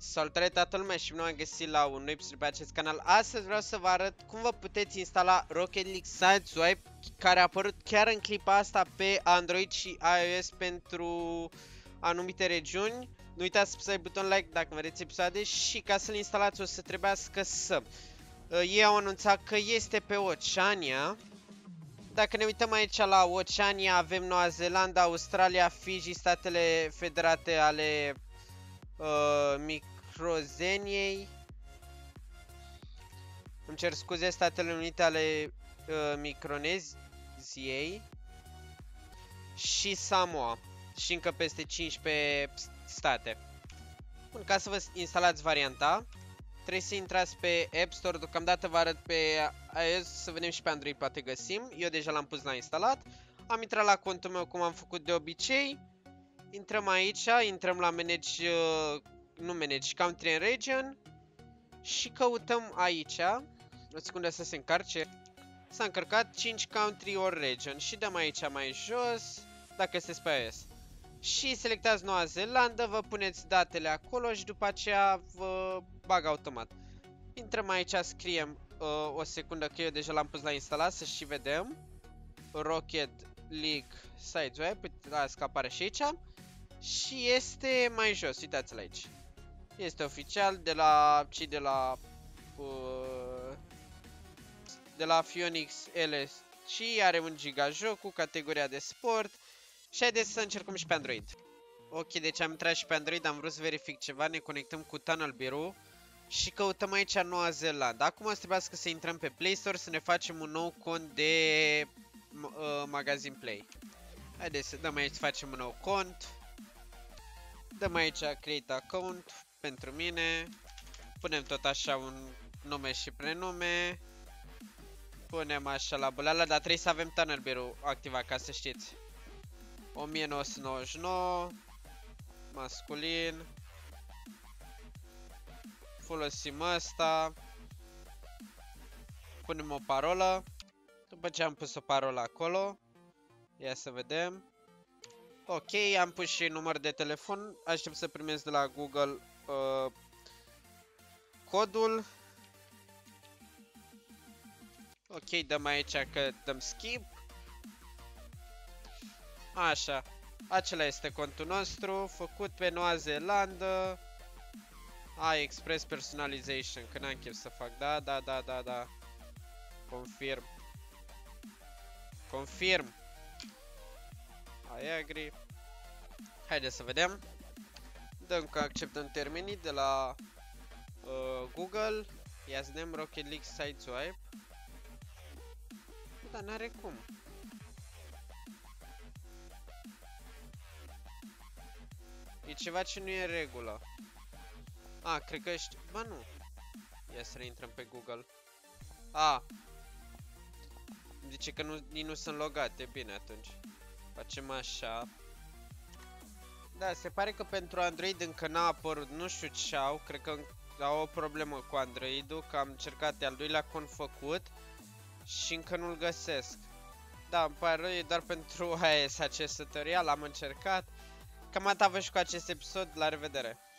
Salutare toată lumea și bine am găsit la un nou episod pe acest canal. Astăzi vreau să vă arăt cum vă puteți instala Rocket League Sideswipe, care a apărut chiar în clipa asta pe Android și iOS pentru anumite regiuni. Nu uitați să apăsați butonul like dacă vedeți episoade și ca să-l instalați o să trebuiască să... Ei au anunțat că este pe Oceania. Dacă ne uităm aici la Oceania, avem Noua Zeelandă, Australia, Fiji, Statele Federate ale Micronesiei. Îmi cer scuze, Statele Unite ale Microneziei și Samoa și încă peste 15 state. Bun, ca să vă instalați varianta, trebuie să intrați pe App Store. Deocamdată vă arăt pe iOS, să vedem și pe Android poate găsim. Eu deja l-am pus la instalat. Am intrat la contul meu cum am făcut de obicei. Intrăm aici, intrăm la Manage, nu Manage, Country and Region. Și căutăm aici, o secundă să se încarce. S-a încărcat 5 Country or Region și dăm aici mai jos, dacă sunteți pe iOS. Și selectați Noua Zeelandă, vă puneți datele acolo și după aceea vă bag automat. Intrăm aici, scriem, o secundă că eu deja l-am pus la instalat, să și vedem. Rocket League Sideswipe, uitați că apare și aici. Și este mai jos, uitați-l aici. Este oficial de la cei de la Phoenix LS și are 1 giga joc cu categoria de sport. Și haideți să încercăm și pe Android. Ok, deci am intrat și pe Android, am vrut să verific ceva, ne conectăm cu Tunnel Bureau și căutăm aici Noua Zeelandă. Acum o să trebuiască să intrăm pe Play Store să ne facem un nou cont de Magazine Play. Haideți să dăm aici să facem un nou cont. Dăm aici Create Account pentru mine. Punem tot așa un nume și prenume. Punem așa la buleală, dar trebuie să avem Tunnel Bureau activat, ca să știți. 1999 masculin. Folosim asta. Punem o parolă. După ce am pus o parolă acolo, ia să vedem. Ok, am pus și număr de telefon. Aștept să primesc de la Google codul. Ok, dăm aici că dăm skip. Așa, acela este contul nostru, făcut pe Noua Zeelandă. Express Personalization, că n-am chef să fac, da. Confirm. Confirm. I agree. Haideți să vedem. Dăm că acceptăm termenii de la Google. Ia să vedem Rocket League Sideswipe. Dar n-are cum. E ceva ce nu e în regulă. Cred că ești... Ba nu. Ia să reintrăm pe Google. Zice că nu sunt logate. Bine atunci. Facem așa. Da, se pare că pentru Android încă n-a apărut. Nu știu ce au. Cred că au o problemă cu Android-ul. Că am încercat de al doilea cont făcut și încă nu-l găsesc. Da, îmi pare rău, e doar pentru iOS acest tutorial. Am încercat. Cam atât vă și cu acest episod. La revedere!